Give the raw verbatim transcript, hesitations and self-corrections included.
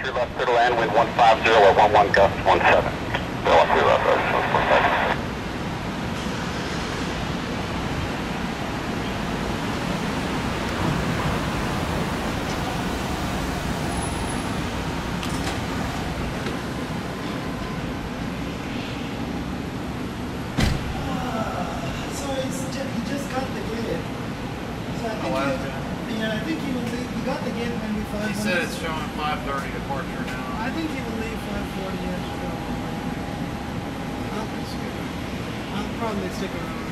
True left to the land, wind one five zero or one one gust one seven. Bill up three left, uh, So it's ju- he just got the gate. So I think Oh, wow. he, yeah, I think he will leave. He got the gate when we found He him. said it's showing five thirty departure now. I think he will leave five forty. I'll, I'll probably stick around.